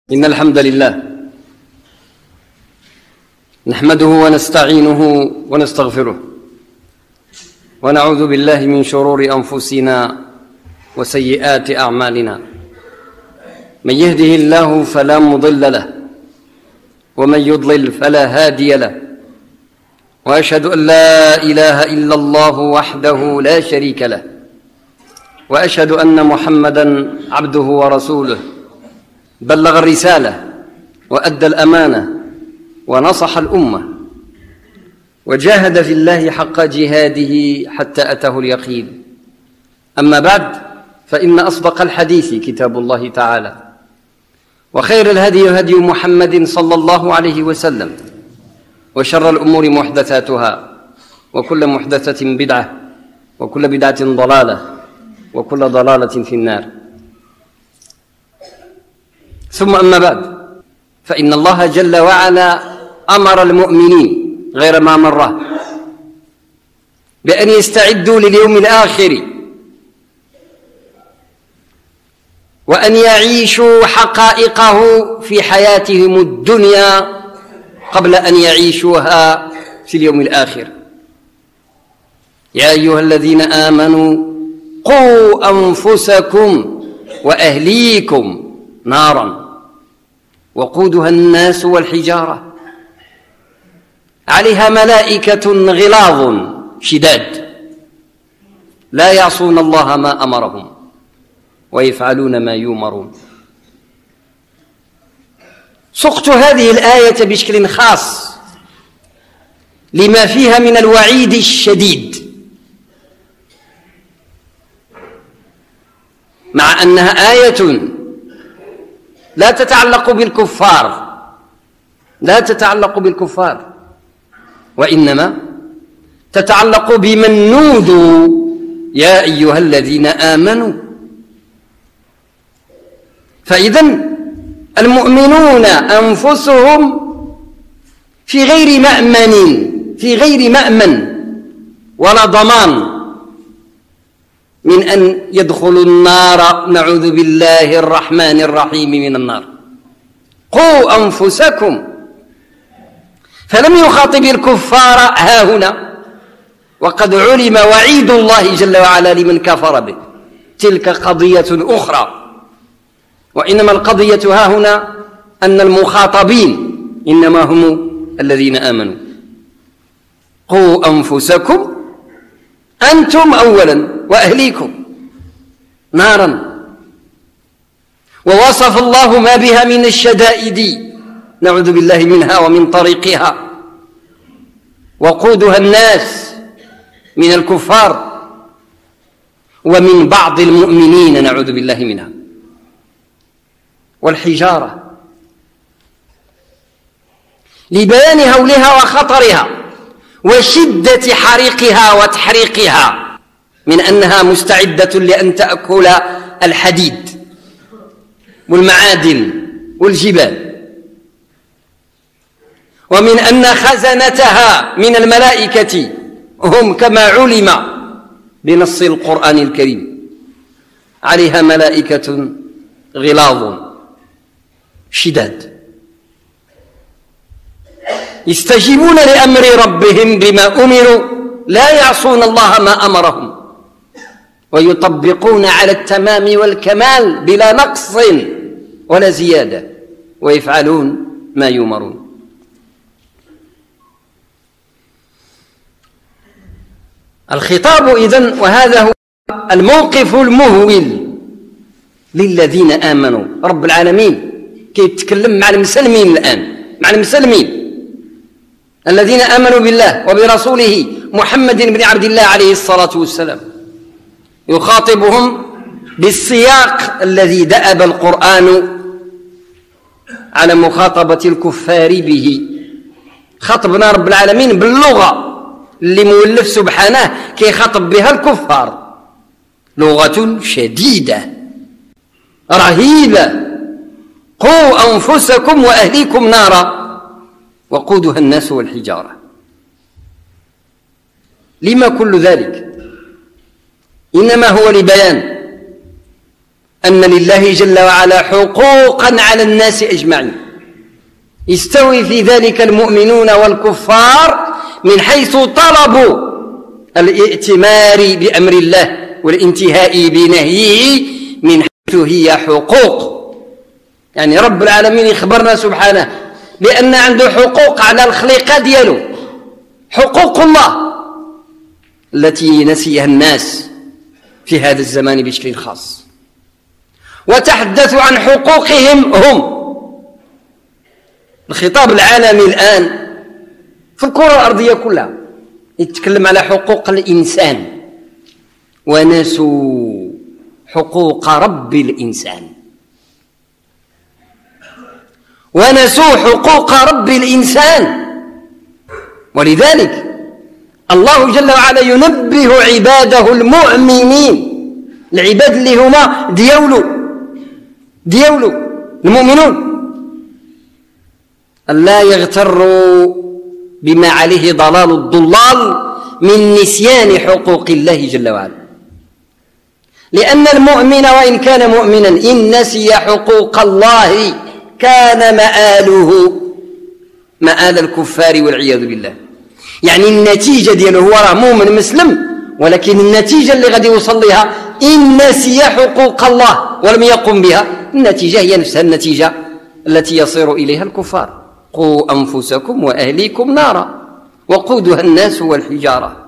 إن الحمد لله نحمده ونستعينه ونستغفره ونعوذ بالله من شرور أنفسنا وسيئات أعمالنا. من يهده الله فلا مضل له ومن يضلل فلا هادي له، وأشهد أن لا إله إلا الله وحده لا شريك له، وأشهد أن محمدًا عبده ورسوله، بلغ الرسالة وأدى الأمانة ونصح الأمة وجاهد في الله حق جهاده حتى أتاه اليقين. أما بعد، فإن أصدق الحديث كتاب الله تعالى، وخير الهدي هدي محمد صلى الله عليه وسلم، وشر الأمور محدثاتها، وكل محدثة بدعة، وكل بدعة ضلالة، وكل ضلالة في النار. ثم أما بعد، فإن الله جل وعلا أمر المؤمنين غير ما مرة بأن يستعدوا لليوم الآخر، وأن يعيشوا حقائقه في حياتهم الدنيا قبل أن يعيشوها في اليوم الآخر. يا أيها الذين آمنوا قوا أنفسكم وأهليكم نارا وقودها الناس والحجارة عليها ملائكة غلاظ شداد لا يعصون الله ما أمرهم ويفعلون ما يؤمرون. سقت هذه الآية بشكل خاص لما فيها من الوعيد الشديد، مع أنها آية لا تتعلق بالكفار، وإنما تتعلق بمن نودوا يا أيها الذين آمنوا. فإذن المؤمنون أنفسهم في غير مأمن ولا ضمان من أن يدخلوا النار، نعوذ بالله الرحمن الرحيم من النار. قوا أنفسكم، فلم يخاطب الكفار هاهنا، وقد علم وعيد الله جل وعلا لمن كفر به، تلك قضية أخرى. وإنما القضية هاهنا أن المخاطبين إنما هم الذين آمنوا. قوا أنفسكم أنتم أولا وأهليكم نارا، ووصف الله ما بها من الشدائد، نعوذ بالله منها ومن طريقها. وقودها الناس من الكفار ومن بعض المؤمنين، نعوذ بالله منها. والحجارة لبيان هولها وخطرها وشدة حريقها وتحريقها، من أنها مستعدة لأن تأكل الحديد والمعادن والجبال، ومن أن خزنتها من الملائكة هم كما علم بنص القرآن الكريم عليها ملائكة غلاظ شداد يستجيبون لأمر ربهم بما أمروا، لا يعصون الله ما أمرهم، ويطبقون على التمام والكمال بلا نقص ولا زيادة، ويفعلون ما يؤمرون. الخطاب إذن، وهذا هو الموقف المهول للذين آمنوا. رب العالمين كيتكلم مع المسلمين الآن، مع المسلمين الذين آمنوا بالله وبرسوله محمد بن عبد الله عليه الصلاة والسلام، يخاطبهم بالسياق الذي دأب القرآن على مخاطبة الكفار به. خاطبنا رب العالمين باللغة اللي مولف سبحانه كيخاطب بها الكفار، لغة شديدة رهيبة. قوا أنفسكم وأهليكم نارا وقودها الناس والحجارة. لما كل ذلك؟ إنما هو لبيان أن لله جل وعلا حقوقا على الناس أجمعين، يستوي في ذلك المؤمنون والكفار من حيث طلبوا الائتمار بأمر الله والانتهاء بنهيه، من حيث هي حقوق. يعني رب العالمين يخبرنا سبحانه بأن عنده حقوق على الخليقة دياله، حقوق الله التي نسيها الناس في هذا الزمان بشكل خاص، وتحدث عن حقوقهم هم. الخطاب العالمي الآن في الكرة الأرضية كلها يتكلم على حقوق الإنسان، ونسوا حقوق رب الإنسان، ونسوا حقوق رب الإنسان. ولذلك الله جل وعلا ينبه عباده المؤمنين، العباد اللي هما ديولو المؤمنون، ألا يغتروا بما عليه ضلال الضلال من نسيان حقوق الله جل وعلا، لأن المؤمن وإن كان مؤمنا إن نسي حقوق الله كان مآل الكفار والعياذ بالله. يعني النتيجة دياله هو راه مؤمن مسلم، ولكن النتيجة اللي غادي يوصل لها إن نسي حقوق الله ولم يقم بها، النتيجة هي نفسها النتيجة التي يصير إليها الكفار. قوا أنفسكم وأهليكم نارا وقودها الناس والحجارة.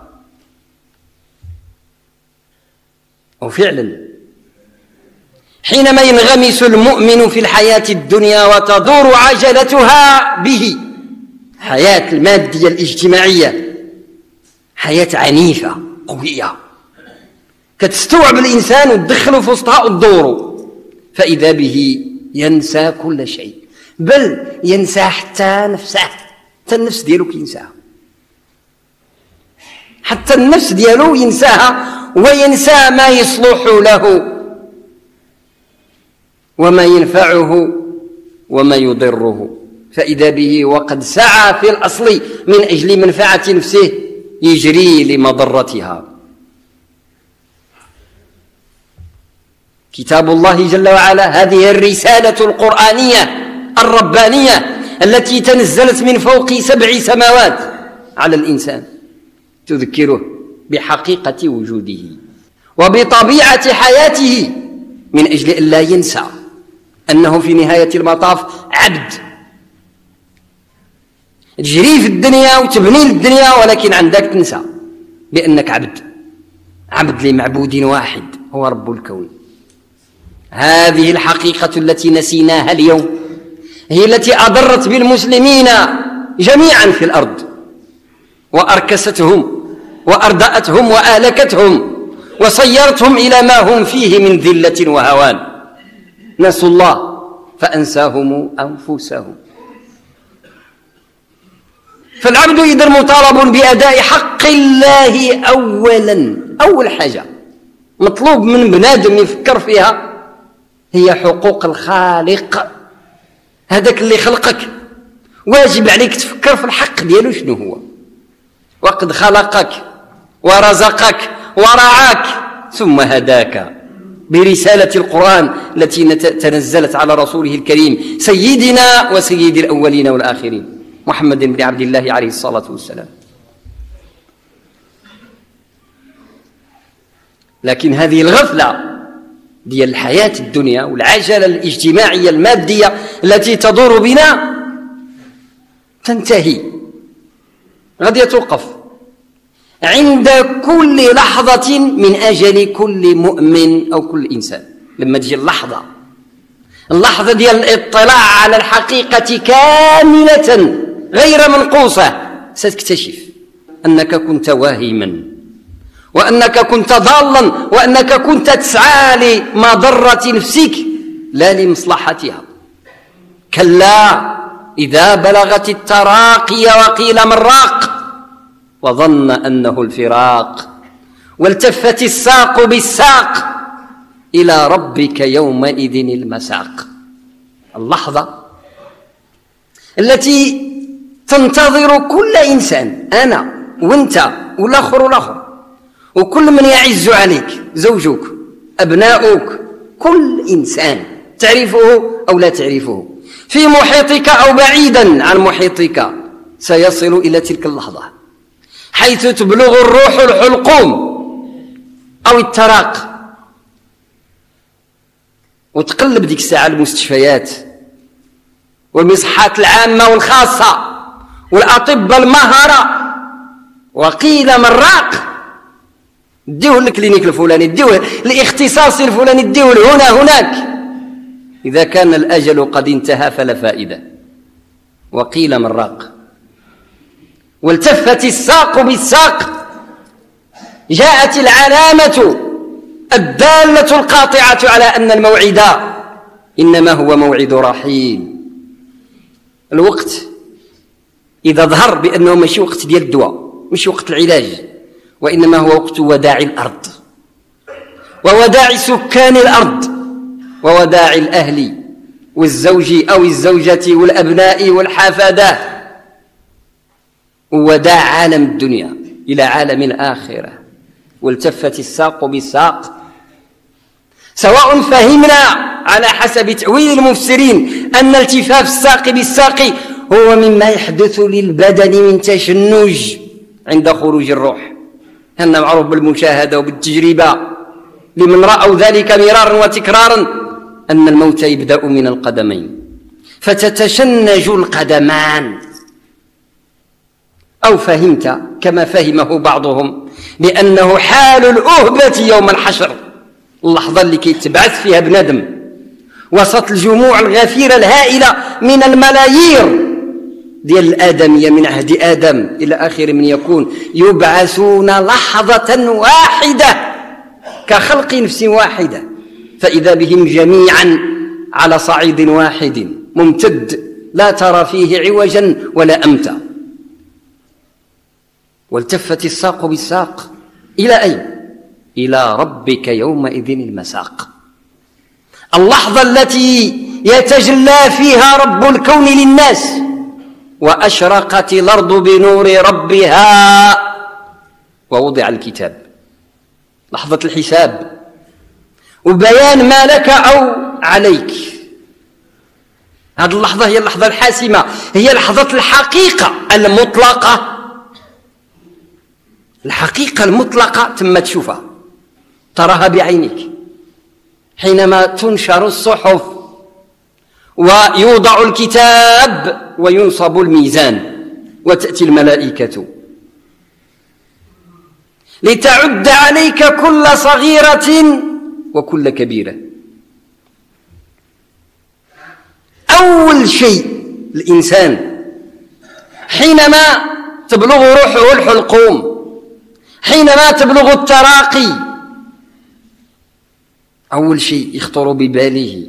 وفعلا حينما ينغمس المؤمن في الحياة الدنيا وتدور عجلتها به، حياة المادية الاجتماعية، حياة عنيفة قوية كتستوعب الإنسان وتدخله في وسطها وتدوره، فإذا به ينسى كل شيء، بل ينسى حتى نفسه، حتى النفس ديالو كينساها، حتى النفس ديالو ينساها، وينسى ما يصلح له وما ينفعه وما يضره، فإذا به وقد سعى في الأصل من أجل منفعة نفسه يجري لمضرتها. كتاب الله جل وعلا هذه الرسالة القرآنية الربانية التي تنزلت من فوق 7 سماوات على الإنسان، تذكره بحقيقة وجوده وبطبيعة حياته، من أجل أن لا ينسى أنه في نهاية المطاف عبد، تجري في الدنيا وتبني للدنيا، ولكن عندك تنسى بأنك عبد لمعبود واحد هو رب الكون. هذه الحقيقة التي نسيناها اليوم هي التي أضرت بالمسلمين جميعا في الأرض، وأركستهم وأردأتهم وأهلكتهم وصيرتهم إلى ما هم فيه من ذلة وهوان. نسوا الله فأنساهم أنفسهم. فالعبد إذا مطالب بأداء حق الله أولا، أول حاجة مطلوب من بنادم يفكر فيها هي حقوق الخالق، هذاك اللي خلقك واجب عليك تفكر في الحق ديالو شنو هو. وقد خلقك ورزقك ورعاك ثم هداك برسالة القرآن التي تنزلت على رسوله الكريم سيدنا وسيد الأولين والآخرين محمد بن عبد الله عليه الصلاة والسلام. لكن هذه الغفلة ديال الحياة الدنيا والعجلة الاجتماعية المادية التي تدور بنا تنتهي، غادي توقف عند كل لحظة من أجل كل مؤمن أو كل إنسان. لما تجي اللحظة ديال الاطلاع على الحقيقة كاملة غير منقوصة، ستكتشف أنك كنت واهما، وأنك كنت ضالا، وأنك كنت تسعى لمضرة نفسك لا لمصلحتها. كلا إذا بلغت التراقي وقيل من راق وظن أنه الفراق والتفت الساق بالساق إلى ربك يومئذ المساق. اللحظة التي تنتظر كل إنسان، أنا وأنت والآخر والآخر وكل من يعز عليك، زوجك، أبناؤك، كل إنسان تعرفه أو لا تعرفه، في محيطك أو بعيدا عن محيطك، سيصل إلى تلك اللحظة حيث تبلغ الروح الحلقوم أو التراق، وتقلب ديك الساعة المستشفيات والمصحات العامة والخاصة والأطباء المهرة، وقيل من راق ديوه الكلينيك الفلاني، ديوه الاختصاص الفلاني، ديوه هنا هناك، إذا كان الأجل قد انتهى فلا فائدة. وقيل من راق. والتفت الساق بالساق، جاءت العلامة الدالة القاطعة على أن الموعد إنما هو موعد رحيل. الوقت إذا ظهر بأنه ماشي وقت ديال الدواء، مش وقت العلاج، وإنما هو وقت وداع الأرض ووداع سكان الأرض ووداع الأهل والزوج أو الزوجة والأبناء والحفادات، ووداع عالم الدنيا إلى عالم الآخرة. والتفت الساق بالساق، سواء فهمنا على حسب تأويل المفسرين أن التفاف الساق بالساق هو مما يحدث للبدن من تشنج عند خروج الروح، هذا معروف بالمشاهدة وبالتجربة لمن رأوا ذلك مرارا وتكرارا، أن الموت يبدأ من القدمين فتتشنج القدمان. أو فهمت كما فهمه بعضهم بأنه حال الأهبة يوم الحشر، اللحظة اللي كيتبعث فيها بنادم وسط الجموع الغفيرة الهائلة من الملايير ديال الآدمية من عهد آدم إلى آخر من يكون، يبعثون لحظة واحدة كخلق نفس واحدة، فإذا بهم جميعا على صعيد واحد ممتد لا ترى فيه عوجا ولا أمتا. والتفت الساق بالساق إلى أين؟ إلى ربك يومئذ المساق، اللحظة التي يتجلى فيها رب الكون للناس، وأشرقت الأرض بنور ربها ووضع الكتاب، لحظة الحساب وبيان ما لك أو عليك. هذه اللحظة هي اللحظة الحاسمة، هي لحظة الحقيقة المطلقة، الحقيقة المطلقة تم تشوفها تراها بعينك حينما تنشر الصحف ويوضع الكتاب وينصب الميزان وتأتي الملائكة لتعد عليك كل صغيرة وكل كبيرة. أول شيء الإنسان حينما تبلغ روحه الحلقوم، حينما تبلغ التراقي، أول شيء يخطر بباله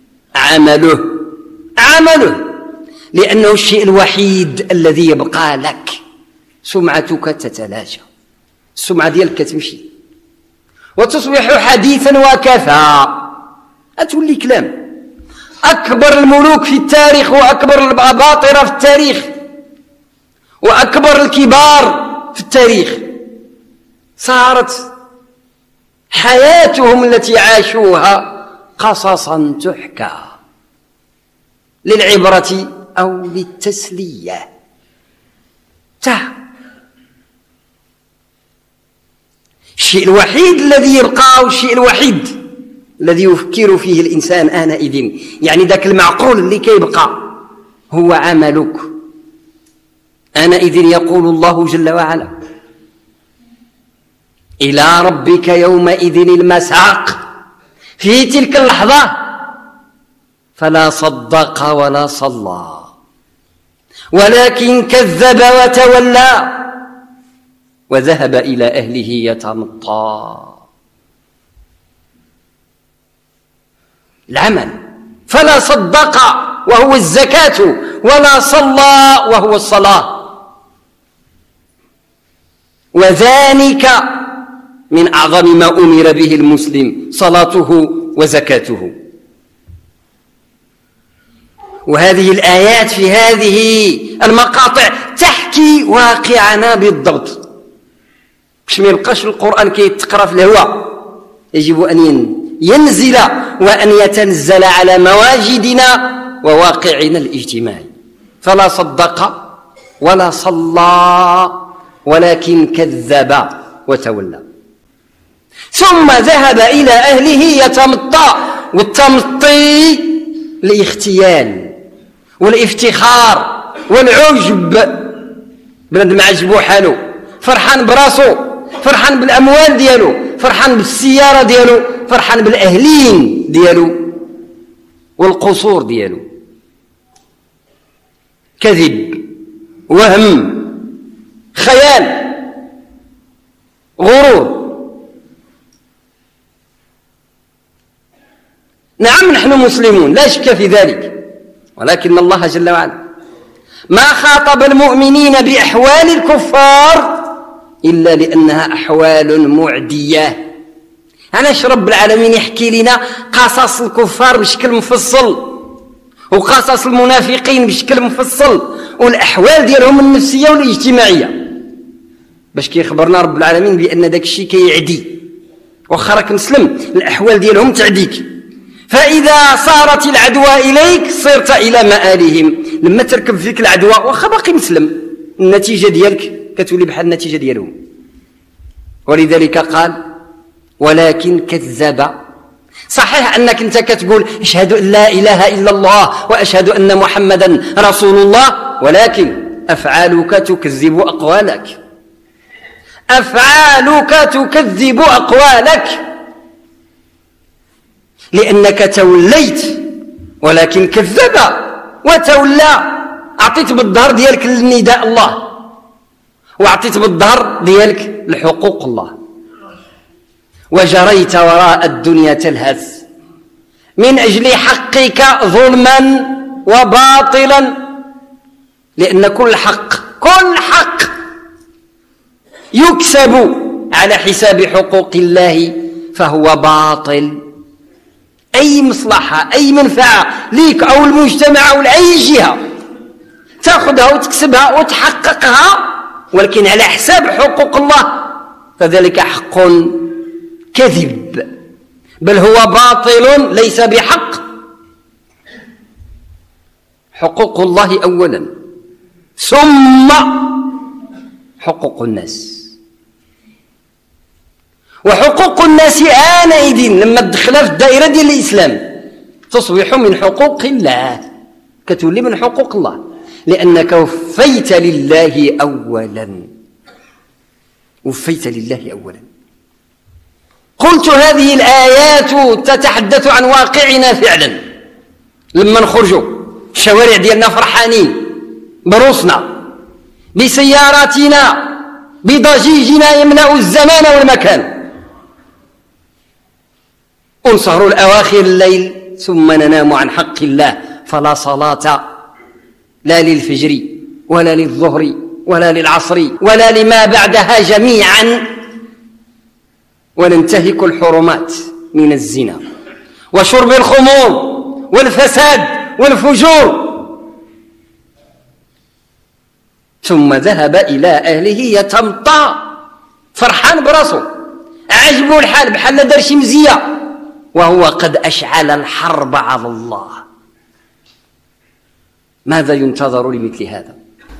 عمله، لأنه الشيء الوحيد الذي يبقى لك. سمعتك تتلاشى، السمعة ديالك كتمشي وتصبح حديثا وكفى، أتولي كلام. أكبر الملوك في التاريخ وأكبر الأباطرة في التاريخ وأكبر الكبار في التاريخ صارت حياتهم التي عاشوها قصصا تحكى للعبرة أو للتسلية. الشيء الوحيد الذي يبقى والشيء الوحيد الذي يفكر فيه الإنسان آنئذ، يعني ذاك المعقول اللي كيبقى، هو عملك. آنئذ يقول الله جل وعلا: إلى ربك يومئذ المساق. في تلك اللحظة فلا صدق ولا صلى ولكن كذب وتولى وذهب إلى أهله يتمطى. العمل، فلا صدق وهو الزكاة ولا صلى وهو الصلاة، وذلك من أعظم ما أمر به المسلم، صلاته وزكاته. وهذه الآيات في هذه المقاطع تحكي واقعنا بالضبط، باش ما يبقاش القرآن كيتقرا في الهواء، يجب أن ينزل وأن يتنزل على مواجدنا وواقعنا الاجتماعي. فلا صدق ولا صلى ولكن كذب وتولى. ثم ذهب إلى أهله يتمطى، والتمطي الاختيال والافتخار والعجب، بنادم عجبو حالو، فرحان براسو، فرحان بالأموال ديالو، فرحان بالسيارة ديالو، فرحان بالأهلين ديالو والقصور ديالو. كذب، وهم، خيال، غرور. نعم نحن مسلمون لا شك في ذلك، ولكن الله جل وعلا ما خاطب المؤمنين بأحوال الكفار إلا لأنها أحوال معدية. علاش رب العالمين يحكي لنا قصص الكفار بشكل مفصل وقصص المنافقين بشكل مفصل والأحوال ديالهم النفسية والاجتماعية؟ باش كيخبرنا رب العالمين بأن داك الشيء كيعدي، واخا راك مسلم الأحوال ديالهم تعديك. فإذا صارت العدوى إليك صرت إلى مآلهم. لما تركب فيك العدوى واخا باقي مسلم، النتيجة ديالك كتولي بحال النتيجة ديالهم. ولذلك قال ولكن كذب. صحيح أنك أنت كتقول أشهد أن لا إله إلا الله وأشهد أن محمدا رسول الله، ولكن أفعالك تكذب أقوالك، أفعالك تكذب أقوالك، لأنك توليت ولكن كذب وتولى. أعطيت بالظهر ديالك للنداء الله، وأعطيت بالظهر ديالك لحقوق الله، وجريت وراء الدنيا تلهث من أجل حقك ظلما وباطلا، لأن كل حق يكسب على حساب حقوق الله فهو باطل. أي مصلحة أي منفعة ليك أو المجتمع أو لأي جهة تأخذها وتكسبها وتحققها ولكن على حساب حقوق الله، فذلك حق كذب، بل هو باطل ليس بحق. حقوق الله أولا ثم حقوق الناس. وحقوق الناس آنئذ لما تدخلها في الدائرة ديال الإسلام تصبح من حقوق الله، كتولي من حقوق الله، لأنك وفيت لله أولا. وفيت لله أولا. قلت هذه الآيات تتحدث عن واقعنا فعلا. لما نخرجوا الشوارع ديالنا فرحانين بروسنا بسياراتنا بضجيجنا يملأ الزمان والمكان، ونسهر الأواخر الليل ثم ننام عن حق الله، فلا صلاة لا للفجر ولا للظهر ولا للعصر ولا لما بعدها جميعا، وننتهك الحرمات من الزنا وشرب الخمور والفساد والفجور. ثم ذهب إلى أهله يتمطى فرحان براسه، عجبه الحال بحال لا دار شي مزيه، وهو قد أشعل الحرب على الله. ماذا ينتظر لمثل هذا؟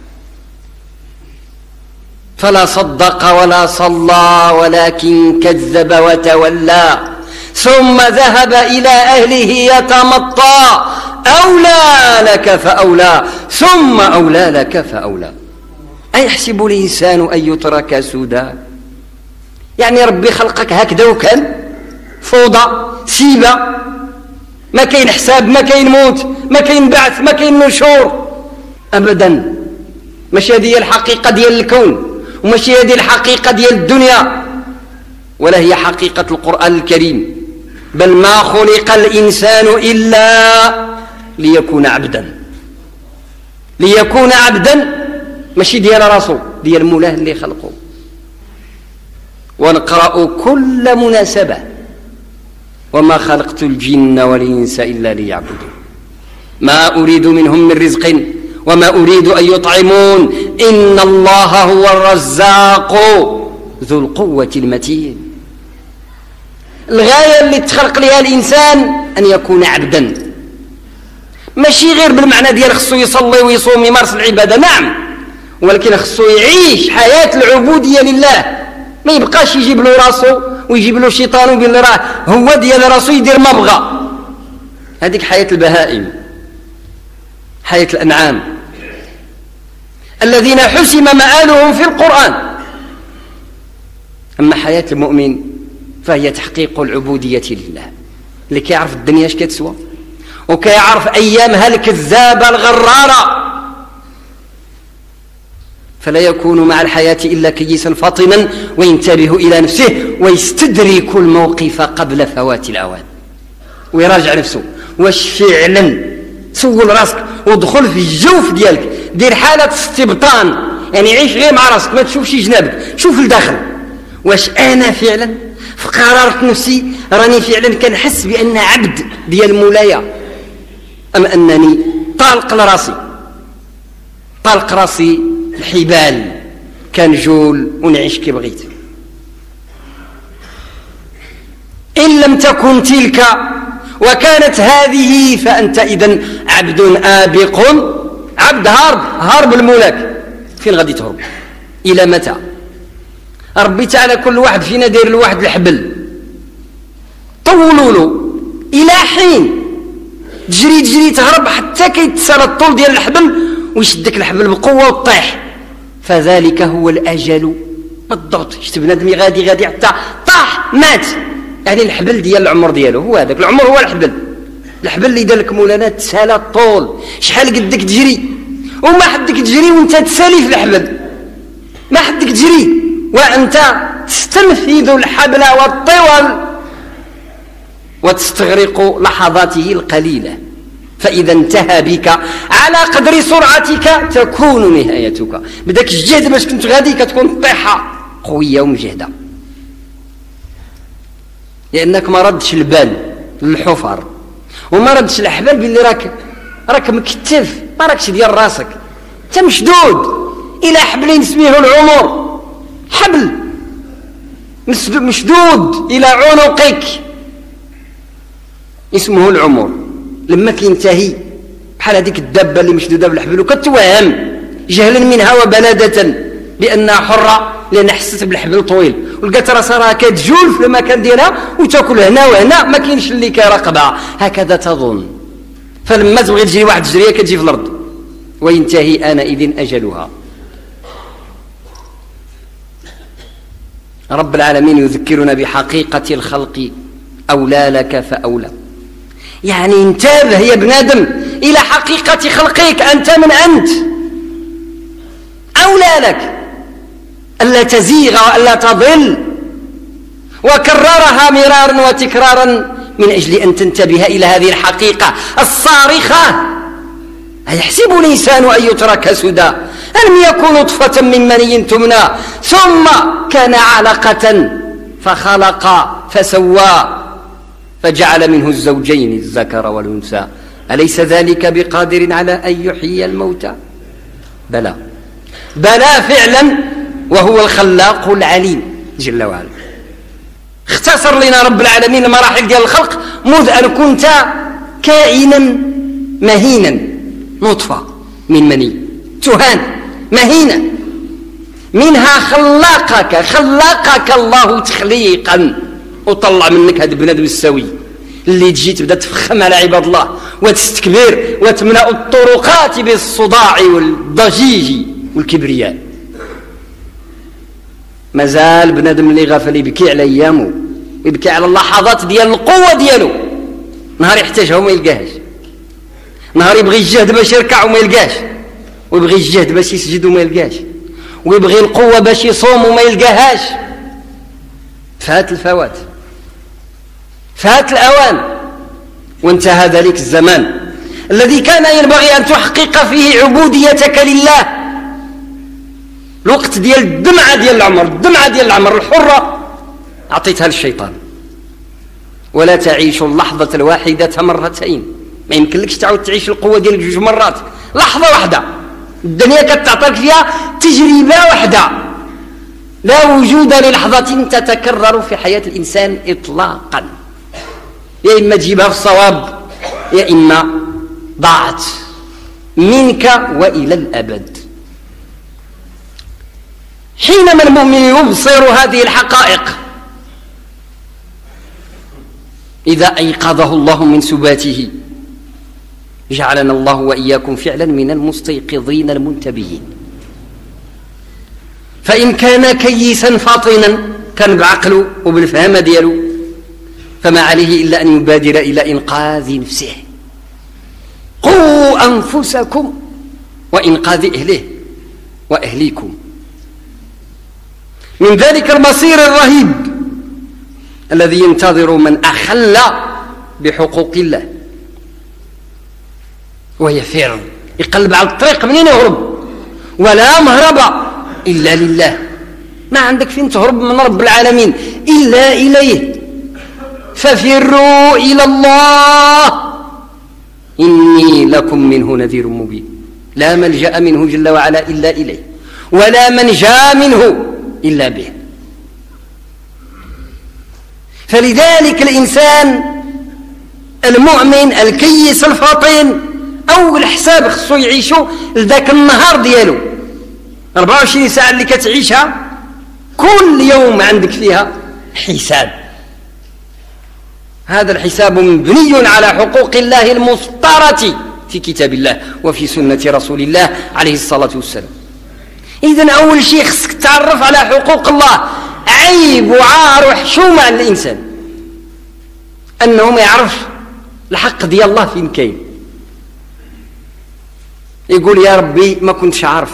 فلا صدق ولا صلى ولكن كذب وتولى. ثم ذهب إلى أهله يتمطى. أولى لك فأولى ثم أولى لك فأولى. أيحسب الإنسان أن يترك سدى؟ يعني ربي خلقك هكذا وكان فوضى سيبة، ما كاين حساب، ما كاين موت، ما كاين بعث، ما كاين نشور أبدا. ماشي هذه الحقيقة ديال الكون، وماشي هذه الحقيقة ديال الدنيا، ولا هي حقيقة القرآن الكريم. بل ما خلق الإنسان إلا ليكون عبدا. ليكون عبدا ماشي ديال راسو، ديال مولاه اللي خلقه. ونقرأ كل مناسبة وما خلقت الجن والإنس إلا ليعبدون ما أريد منهم من رزق وما أريد أن يطعمون إن الله هو الرزاق ذو القوة المتين. الغاية اللي تخلق لها الإنسان أن يكون عبدا، ماشي غير بالمعنى ديال خصو يصلي ويصوم يمارس العبادة، نعم، ولكن خصو يعيش حياة العبودية لله، ما يبقاش يجيب له راسو ويجيب له شيطان ويقول له راه هو ديال راسو يدير ما بغى. هذيك حياة البهائم، حياة الأنعام الذين حسم مآلهم في القرآن. أما حياة المؤمن فهي تحقيق العبودية لله، اللي كيعرف الدنيا اش كتسوى وكيعرف أيامها الكذابة الغرارة، فلا يكون مع الحياة إلا كيسا فطنا وينتبه إلى نفسه ويستدرك الموقف قبل فوات الأوان، ويراجع نفسه واش فعلا، سول راسك ودخل في الجوف ديالك، دير حالة استبطان، يعني عيش غير مع راسك ما تشوفش جنابك، شوف لداخل واش أنا فعلا في قرارة نفسي راني فعلا كنحس بأن عبد ديال مولايا، أم أنني طالق راسي الحبال كنجول ونعيش كي بغيت. إن لم تكن تلك وكانت هذه فأنت إذن عبد آبق، عبد هارب الملاك. فين غادي تهرب؟ إلى متى؟ ربي تعالى كل واحد فينا داير الواحد الحبل، طولوا له إلى حين تجري تهرب حتى كيتسالى الطول ديال الحبل ويشدك الحبل بقوة وطيح، فذلك هو الأجل بالضبط. شت بنادم غادي حتى طاح مات، يعني الحبل ديال العمر ديالو هو هذاك، العمر هو الحبل اللي دارك مولانا تسالى الطول، شحال قدك تجري وما حدك تجري وانت تسالي في الحبل، ما حدك تجري وانت تستنفذ الحبل والطول وتستغرق لحظاته القليلة، فإذا انتهى بك على قدر سرعتك تكون نهايتك. بدك الجهد باش كنت غادي كتكون طيحة قوية ومجهدة، لأنك ما ردش البال للحفر وما ردش الأحبال باللي راك مكتف، ما راكش ديال راسك، انت مشدود إلى حبل نسميه العمر، حبل مشدود إلى عنقك اسمه العمر. لما كينتهي بحال هذيك الدابة اللي مشدودة بالحبل وكتوهم جهلا منها وبلادة بأنها حرة لأنها حست بالحبل طويل ولقات راسها راه كتجول في المكان ديالها وتاكل هنا وهنا، ما كاينش اللي كيراقبها، هكذا تظن. فلما تبغي تجري واحد الجريه كتجي في الأرض وينتهي آنئذ أجلها. رب العالمين يذكرنا بحقيقة الخلق، أولى لك فأولى، يعني انتبه يا ابن آدم إلى حقيقة خلقك، أنت من أنت، أولى لك ألا تزيغ وألا تضل، وكررها مرارا وتكرارا من أجل أن تنتبه إلى هذه الحقيقة الصارخة. أيحسب الإنسان أن يترك سدى، ألم يكن نطفة من مني تمنى ثم كان علقة فخلق فسوى فجعل منه الزوجين الذكر والأنثى أليس ذلك بقادر على أن يحيي الموتى؟ بلى فعلا، وهو الخلاق العليم جل وعلا. اختصر لنا رب العالمين المراحل ديال الخلق منذ أن كنت كائنا مهينا، نطفة من مني تهان مهينا، منها خلقك الله تخليقا وطلع منك هذا بنادم السوي اللي تجي تبدا تفخم على عباد الله وتستكبر وتملأ الطرقات بالصداع والضجيج والكبرياء. مازال بنادم اللي غافل يبكي على ايامه ويبكي على اللحظات ديال القوه ديالو، نهار يحتاجها وما يلقاهاش، نهار يبغي الجهد باش يركع وما يلقاش، ويبغي الجهد باش يسجد وما يلقاش، ويبغي القوه باش يصوم وما يلقاهاش. فات الأوان وانتهى ذلك الزمان الذي كان ينبغي أن تحقق فيه عبوديتك لله. الوقت ديال الدمعة ديال العمر الحرة أعطيتها للشيطان، ولا تعيش اللحظة الواحدة مرتين، ما يمكنلكش تعود تعيش القوة ديالك 2 مرات، لحظة واحدة الدنيا كتعطيك فيها تجربة واحدة لا وجود للحظة تتكرر في حياة الإنسان إطلاقا، يا إما تجيبها في الصواب يا إما ضاعت منك وإلى الأبد. حينما المؤمن يبصر هذه الحقائق، إذا أيقظه الله من سباته جعلنا الله وإياكم فعلا من المستيقظين المنتبهين. فإن كان كيسا فاطنا كان بعقله وبالفهمة دياله فما عليه إلا أن يبادر إلى إنقاذ نفسه. قوا أنفسكم وإنقاذ أهله وأهليكم من ذلك المصير الرهيب الذي ينتظر من أخل بحقوق الله ويفر، يقلب على الطريق منين يهرب، ولا مهرب إلا لله. ما عندك فين تهرب من رب العالمين إلا إليه. ففروا إلى الله إني لكم منه نذير مبين. لا ملجأ منه جل وعلا إلا إليه، ولا منجا منه إلا به. فلذلك الإنسان المؤمن الكيس الفطين أول حساب خصو يعيشو لذاك النهار ديالو 24 ساعة اللي كتعيشها كل يوم عندك فيها حساب. هذا الحساب مبني على حقوق الله المسطرة في كتاب الله وفي سنة رسول الله عليه الصلاة والسلام. إذن أول شيء خصك تعرف على حقوق الله، عيب وعار وحشومة على الإنسان أنه ما يعرفش الحق ديال الله فين كاين. يقول يا ربي ما كنتش عارف.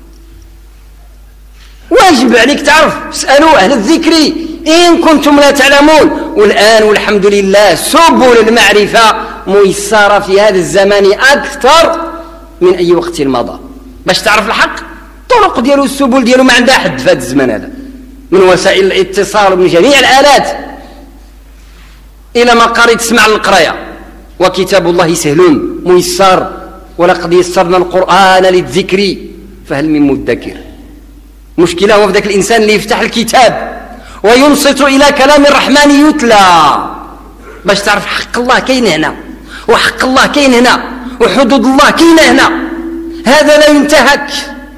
واجب عليك تعرف، اسألوا أهل الذكر إن كنتم لا تعلمون. والآن والحمد لله سبل المعرفة ميسرة في هذا الزمان أكثر من أي وقت مضى. باش تعرف الحق الطرق ديالو السبل ديالو ما عندها حد في هذا الزمان هذا، من وسائل الاتصال ومن جميع الآلات. إلى ما قريت تسمع القراية، وكتاب الله سهل ميسر، ولقد يسرنا القرآن للذكر فهل من مدكر. مشكلة هو في ذاك الإنسان اللي يفتح الكتاب وينصت إلى كلام الرحمن يتلى باش تعرف حق الله كاين هنا، وحق الله كاين هنا، وحدود الله كاين هنا. هذا لا ينتهك،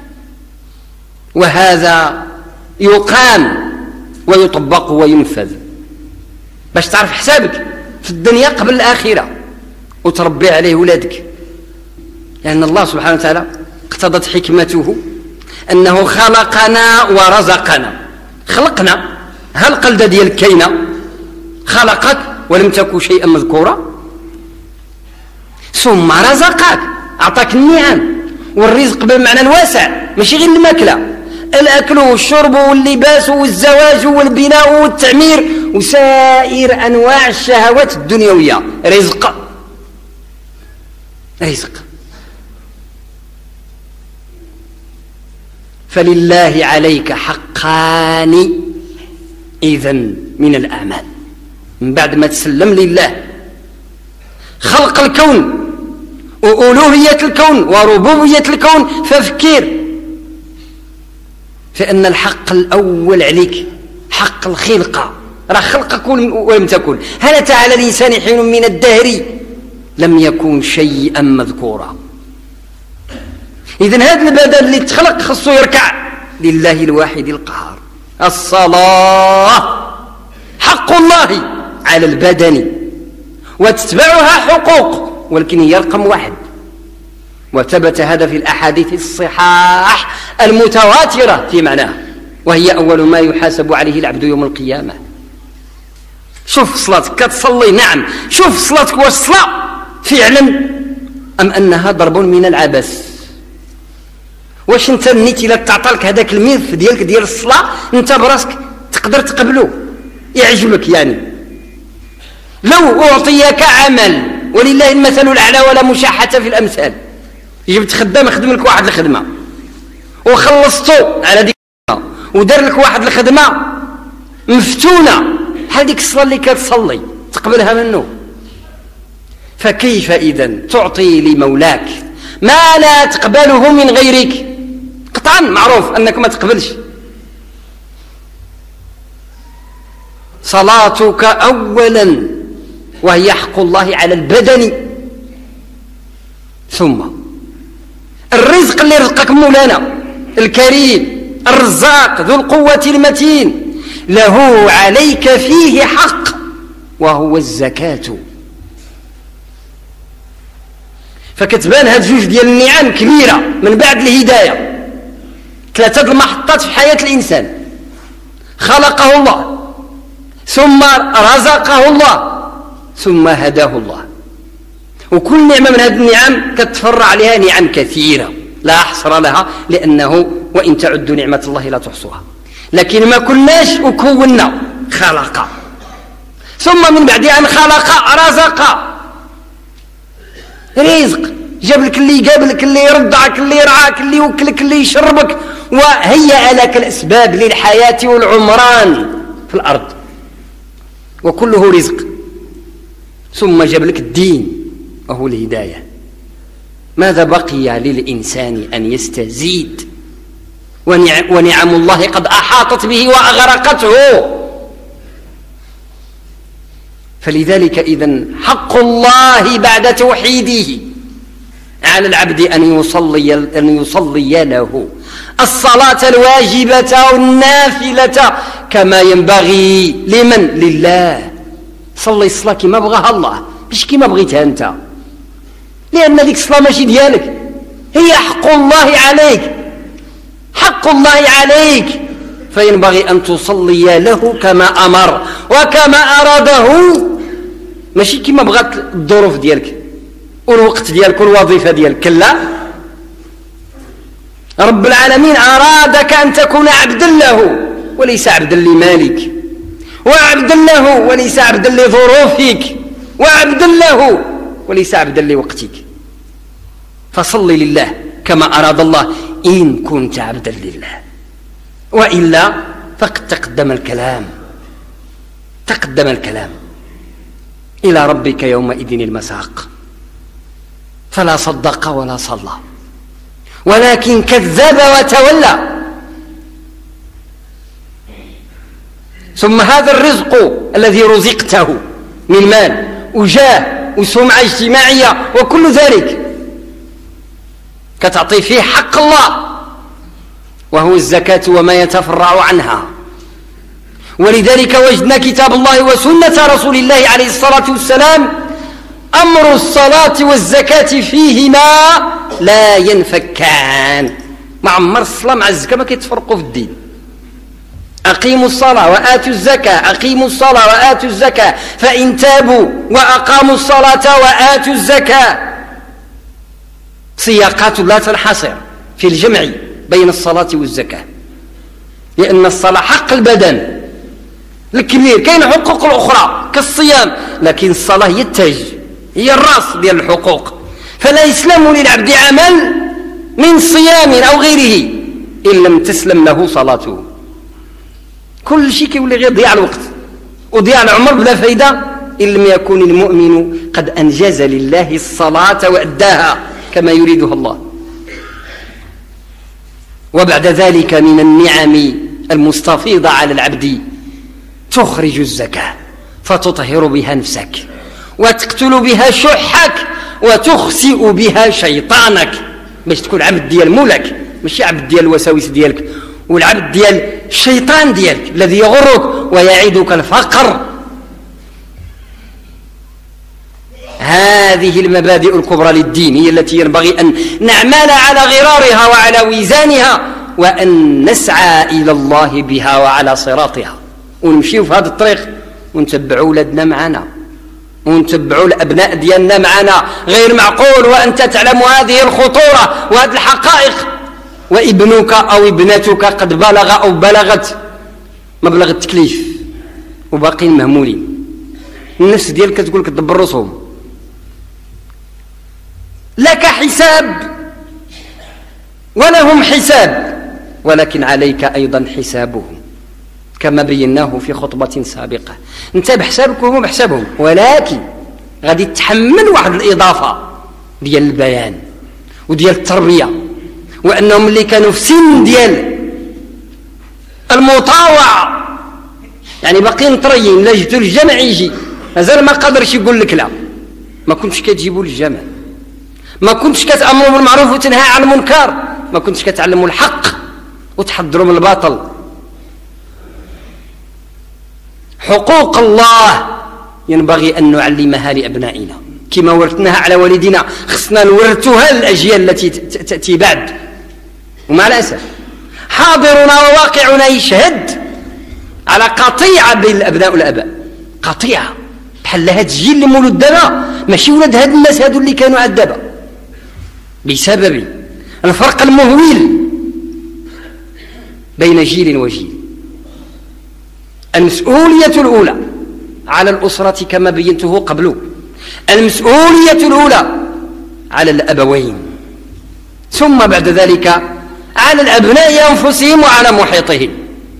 وهذا يقام ويطبق وينفذ باش تعرف حسابك في الدنيا قبل الآخرة وتربي عليه ولادك. لأن الله سبحانه وتعالى اقتضت حكمته أنه خلقنا ورزقنا. خلقنا، هل قلد ديالك كاينة؟ خلقك ولم تكن شيئا مذكورا، ثم رزقك، أعطاك النعم والرزق بالمعنى الواسع، ماشي غير الماكلة، الأكل والشرب واللباس والزواج والبناء والتعمير وسائر أنواع الشهوات الدنيوية. رزق رزق. فلله عليك حقان إذن من الأعمال من بعد ما تسلم لله. خلق الكون وألوهية الكون وربوبية الكون، فافكر فإن الحق الأول عليك حق الخلقة، راه خلقك ولم تكن. هل أتى على الإنسان حين من الدهر لم يكن شيئا مذكورا. إذن هذا البدن اللي تخلق خصو يركع لله الواحد القهار. الصلاة حق الله على البدن وتتبعها حقوق، ولكن هي رقم واحد. وثبت هذا في الأحاديث الصحاح المتواترة في معناه، وهي أول ما يحاسب عليه العبد يوم القيامة. شوف صلاتك كتصلي، نعم، شوف صلاتك واش صلاة فعلا أم أنها ضرب من العبث. واش انت نيتي لا تعطالك هذاك الملف ديالك ديال الصلاة انت براسك تقدر تقبله يعجبك؟ يعني لو أعطيك عمل ولله المثل الأعلى ولا مشاحة في الأمثال، جبت خدام يخدم لك واحد الخدمة وخلصتو على ديك ودار لك واحد الخدمة مفتونة بحال ديك الصلاة اللي كتصلي تقبلها منه، فكيف إذن تعطي لمولاك ما لا تقبله من غيرك؟ قطعا معروف أنك ما تقبلش، صلاتك أولا وهي حق الله على البدن، ثم الرزق اللي رزقك مولانا الكريم الرزاق ذو القوة المتين له عليك فيه حق وهو الزكاة. فكتبان هاد جوج ديال النعم كبيرة من بعد الهداية، ثلاثة المحطات في حياة الإنسان: خلقه الله، ثم رزقه الله، ثم هداه الله. وكل نعمة من هذه النعم كتفرع عليها نعم كثيرة لا حصر لها، لأنه وإن تعدوا نعمة الله لا تحصوها. لكن ما كناش وكونا خلق، ثم من بعد أن خلق رزق، رزق جاب لك اللي يقابلك، اللي يرضعك، اللي يرعاك، اللي يوكلك، اللي يشربك، وهيأ لك الأسباب للحياة والعمران في الأرض، وكله رزق. ثم جاب لك الدين وهو الهداية. ماذا بقي للإنسان أن يستزيد ونعم الله قد أحاطت به وأغرقته؟ فلذلك إذن حق الله بعد توحيده على العبد أن يصلي له الصلاة الواجبة والنافلة كما ينبغي لمن؟ لله. صلي الصلاة كما بغاها الله، مش كما بغيتها أنت، لأن ديك الصلاة ماشي ديالك، هي حق الله عليك، حق الله عليك، فينبغي أن تصلي له كما أمر وكما أراده، ماشي كما بغات الظروف ديالك والوقت ديالك والوظيفة ديالك. كلا، رب العالمين أرادك أن تكون عبدا له وليس عبدا لمالك، وعبدا له وليس عبدا لظروفك، وعبدا له وليس عبدا لوقتك. فصل لله كما أراد الله إن كنت عبدا لله، وإلا فقد تقدم الكلام إلى ربك يومئذ المساق. فلا صدق ولا صلى ولكن كذب وتولى. ثم هذا الرزق الذي رزقته من مال وجاه وسمعة اجتماعية وكل ذلك كتعطي فيه حق الله وهو الزكاة وما يتفرع عنها. ولذلك وجدنا كتاب الله وسنة رسول الله عليه الصلاة والسلام أمر الصلاة والزكاة فيهما لا ينفكان. معمر الصلاة مع الزكاة ما كيتفرقوا في الدين. أقيموا الصلاة وآتوا الزكاة، أقيموا الصلاة وآتوا الزكاة، فإن تابوا وأقاموا الصلاة وآتوا الزكاة. سياقات لا تنحصر في الجمع بين الصلاة والزكاة، لأن الصلاة حق البدن الكبير، كاين حقوق الأخرى كالصيام، لكن الصلاة هي التاج، هي الرأس ديال الحقوق. فلا يسلم للعبد عمل من صيام أو غيره إن لم تسلم له صلاته. كل شيء كيولي غير ضياع الوقت وضياع العمر بلا فايدة إن لم يكن المؤمن قد أنجز لله الصلاة وأداها كما يريدها الله. وبعد ذلك من النعم المستفيضة على العبد تخرج الزكاة فتطهر بها نفسك وتقتل بها شحك وتخسئ بها شيطانك، باش تكون عبد ديال مولك، ماشي عبد ديال الوساوس ديالك والعبد ديال الشيطان ديالك الذي يغرك ويعيدك الفقر. هذه المبادئ الكبرى للدين هي التي ينبغي أن نعمل على غرارها وعلى ويزانها، وأن نسعى إلى الله بها وعلى صراطها، ونمشيو في هذا الطريق ونتبعوا ولادنا معنا ونتبعوا الأبناء ديالنا معنا. غير معقول وأنت تعلم هذه الخطورة وهذه الحقائق وابنك أو ابنتك قد بلغ أو بلغت مبلغ التكليف وباقين مهمولين، النفس ديالك تقول لك دبر راسهم. لك حساب ولهم حساب، ولكن عليك أيضا حسابهم كما بيناه في خطبة سابقة. انت بحسابك وهم بحسابهم، ولكن غادي تحمل واحد الإضافة ديال البيان وديال التربية، وأنهم اللي كانوا في سن ديال المطاوعة يعني باقي نطريين، لا جبتوا للجامع يجي مازال ما قدرش يقول لك لا. ما كنتش كتجيبوا للجامع، ما كنتش كتأمروا بالمعروف وتنهى عن المنكر، ما كنتش كتعلموا الحق وتحذروا من الباطل. حقوق الله ينبغي أن نعلمها لأبنائنا كما ورثناها على والدينا، خصنا نورثها للأجيال التي تأتي بعد. ومع الأسف حاضرنا وواقعنا يشهد على قطيعة بين الأبناء والآباء، قطيعة بحال هاد الجيل اللي مولود دابا ماشي ولاد هاد الناس هادو اللي كانوا عاد دابا، بسبب الفرق المهول بين جيل وجيل. المسؤولية الأولى على الأسرة كما بينته قبل، المسؤولية الأولى على الأبوين، ثم بعد ذلك على الأبناء أنفسهم وعلى محيطهم.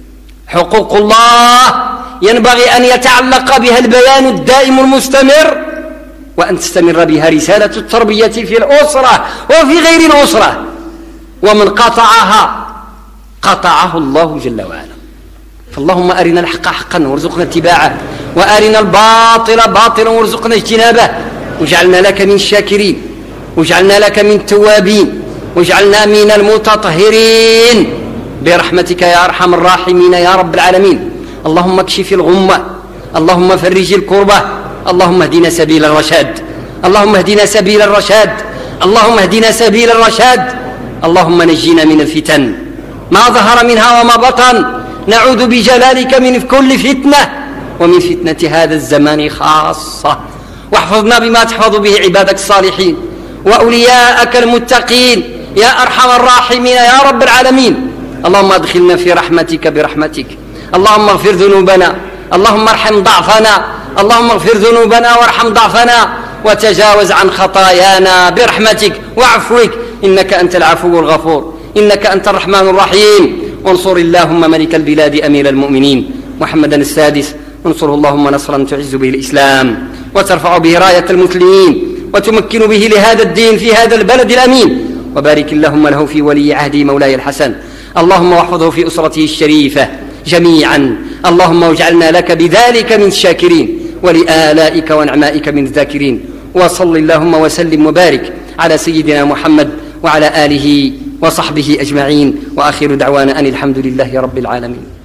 حقوق الله ينبغي أن يتعلق بها البيان الدائم المستمر، وأن تستمر بها رسالة التربية في الأسرة وفي غير الأسرة. ومن قطعها قطعه الله جل وعلا. فاللهم أرنا الحق حقا وارزقنا اتباعه، وأرنا الباطل باطلا وارزقنا اجتنابه، واجعلنا لك من الشاكرين، واجعلنا لك من التوابين، واجعلنا من المتطهرين برحمتك يا أرحم الراحمين يا رب العالمين. اللهم اكشف الغمة، اللهم فرج الكربة، اللهم اهدنا سبيل الرشاد، اللهم اهدنا سبيل الرشاد، اللهم اهدنا سبيل الرشاد. اللهم نجينا من الفتن ما ظهر منها وما بطن، نعوذ بجلالك من كل فتنة ومن فتنة هذا الزمان خاصة. واحفظنا بما تحفظ به عبادك الصالحين وأولياءك المتقين يا أرحم الراحمين يا رب العالمين. اللهم ادخلنا في رحمتك برحمتك، اللهم اغفر ذنوبنا، اللهم ارحم ضعفنا، اللهم اغفر ذنوبنا وارحم ضعفنا، وتجاوز عن خطايانا برحمتك وعفوك، إنك أنت العفو الغفور، إنك أنت الرحمن الرحيم. وانصر اللهم ملك البلاد أمير المؤمنين محمدا السادس، وانصره اللهم نصرا تعز به الإسلام وترفع به راية المسلمين وتمكن به لهذا الدين في هذا البلد الأمين. وبارك اللهم له في ولي عهده مولاي الحسن، اللهم واحفظه في أسرته الشريفة جميعا، اللهم واجعلنا لك بذلك من الشاكرين ولآلائك ونعمائك من الذاكرين. وصل اللهم وسلم وبارك على سيدنا محمد وعلى آله وصحبه أجمعين، وآخر دعوانا أن الحمد لله رب العالمين.